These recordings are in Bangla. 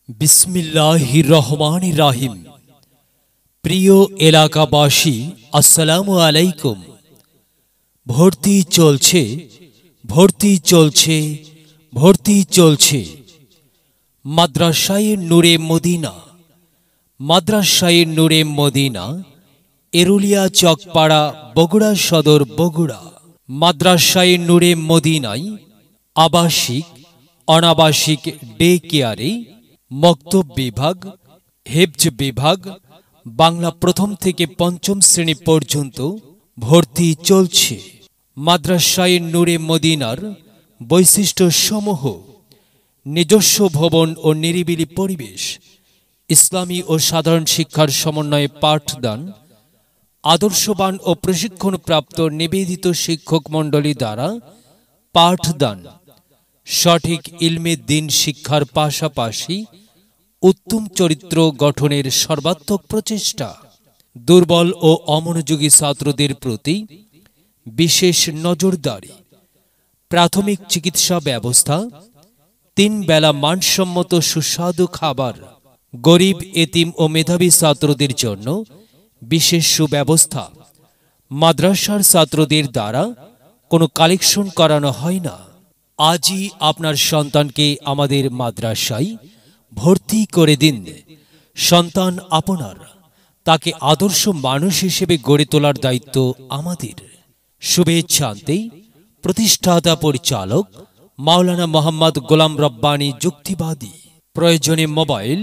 বিসমিল্লাহির রহমানির রহিম। প্রিয় এলাকাবাসী, আসসালামু আলাইকুম। ভর্তি চলছে, ভর্তি চলছে, ভর্তি চলছে। মাদ্রাসায়ে নূরে মদিনা, মাদ্রাসায়ে নূরে মদিনা, এরুলিয়া চকপাড়া, বগুড়া সদর, বগুড়া। মাদ্রাসায়ে নূরে মদিনায় আবাসিক, অনাবাসিক ডে কেয়ারে মক্তব বিভাগ, হেফজ বিভাগ, বাংলা প্রথম থেকে পঞ্চম শ্রেণী পর্যন্ত ভর্তি চলছে। মাদ্রাসায়ে নূরে মদিনার বৈশিষ্ট্য সমূহ: নিজস্ব ভবন ও নিরিবিলি পরিবেশ, ইসলামী ও সাধারণ শিক্ষার সমন্বয়ে পাঠদান, আদর্শবান ও প্রশিক্ষণপ্রাপ্ত নিবেদিত শিক্ষক মণ্ডলী দ্বারা পাঠদান, সঠিক ইলমে দ্বীন শিক্ষার পাশাপাশি উত্তম চরিত্র গঠনের সর্বাত্মক প্রচেষ্টা, দুর্বল ও অমনোযোগী ছাত্রদের প্রতি বিশেষ নজরদারি, প্রাথমিক চিকিৎসা ব্যবস্থা, 3 বেলা মানসম্মত সুস্বাদু খাবার, গরিব, এতিম ও মেধাবী ছাত্রদের জন্য বিশেষ সুব্যবস্থা। মাদ্রাসার ছাত্রদের দ্বারা কোনো কালেকশন করানো হয় না। আজই আপনার সন্তানকে আমাদের মাদ্রাসায় ভর্তি করে দিন। সন্তান আপনার, তাকে আদর্শ মানুষ হিসেবে গড়ে তোলার দায়িত্ব আমাদের। শুভেচ্ছান্তে প্রতিষ্ঠাতা পরিচালক মাওলানা মোহাম্মদ গোলাম রব্বানী যুক্তিবাদী। প্রয়োজনে মোবাইল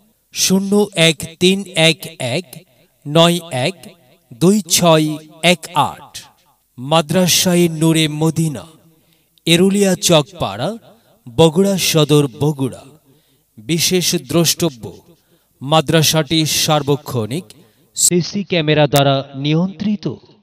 013119126118। মাদ্রাসায়ে নূরে মদিনা, এরুলিয়া চকপাড়া, বগুড়া সদর, বগুড়া। বিশেষ দ্রষ্টব্য: মাদ্রাসাটি সার্বক্ষণিক সিসি ক্যামেরা দ্বারা নিয়ন্ত্রিত।